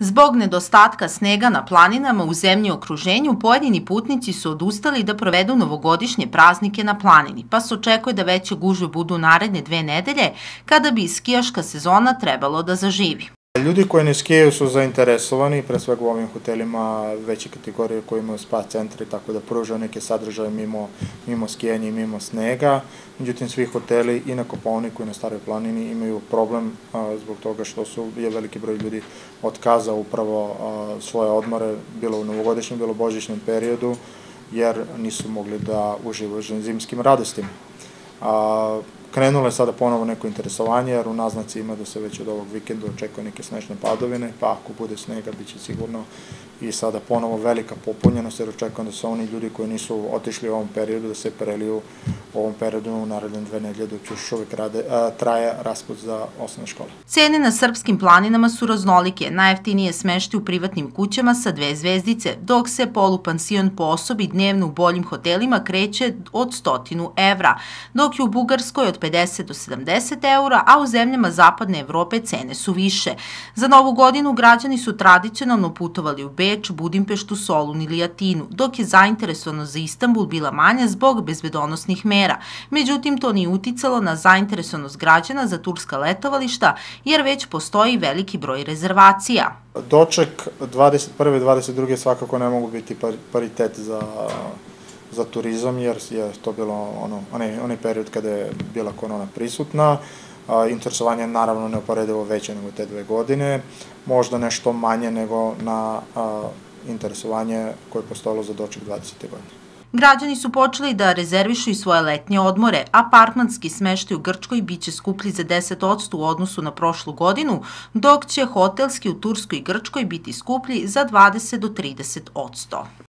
Zbog nedostatka snega na planinama u zemlji okruženju, pojedini putnici su odustali da provedu novogodišnje praznike na planini, pa se očekuje da veće gužve budu naredne 2 nedelje, kada bi skijaška sezona trebalo da zaživi. Ljudi koji ne skijaju su zainteresovani, pre svega u ovim hotelima veće kategorije koji imaju spa centri, tako da pružaju neke sadržaje mimo skijanja i mimo snega. Međutim, svi hoteli i na Kopaoniku i na Staroj planini imaju problem zbog toga što je veliki broj ljudi otkazao upravo svoje odmore, bilo u novogodišnjem, bilo u božićnom periodu, jer nisu mogli da uživaju u zimskim radostima. Krenulo je sada ponovo neko interesovanje, jer u naznaci ima da se već od ovog vikenda očekuje neke snežne padovine, pa ako bude snega, bit će sigurno i sada ponovo velika popunjenost, jer očekujem da su oni ljudi koji nisu otišli u ovom periodu, da se preliju u ovom periodu u naredne 2 nedelje, dok još uvek traje raspust za osnovne škole. Cene na srpskim planinama su raznolike. Najjeftinije je smeštaj u privatnim kućama sa 2 zvezdice, dok se polupansion po osobi dnevno u boljim hotelima kreće od 100 evra, dok je u Bugarskoj od 50 do 70 eura, a u zemljama Zapadne Evrope cene su više. Za Novu godinu građani su tradicionalno putovali u Beč, Budimpeštu, Solun ili Atinu, dok je zainteresovanost za Istanbul bila manja zbog bezbedonosnih mera. Međutim, to nije uticalo na zainteresovanost građana za turska letovališta, jer već postoji veliki broj rezervacija. Doček 21. i 22. svakako ne mogu biti paritet za turizam, jer je to bilo onaj period kada je bila korona prisutna. Interesovanje je naravno neuporedivo veće nego te 2 godine, možda nešto manje nego na interesovanje koje je postojalo za doček 20. godine. Građani su počeli da rezervišu i svoje letnje odmore. Apartmanski smeštaj u Grčkoj biće skuplji za 10% u odnosu na prošlu godinu, dok će hotelski u Turskoj i Grčkoj biti skuplji za 20 do 30%.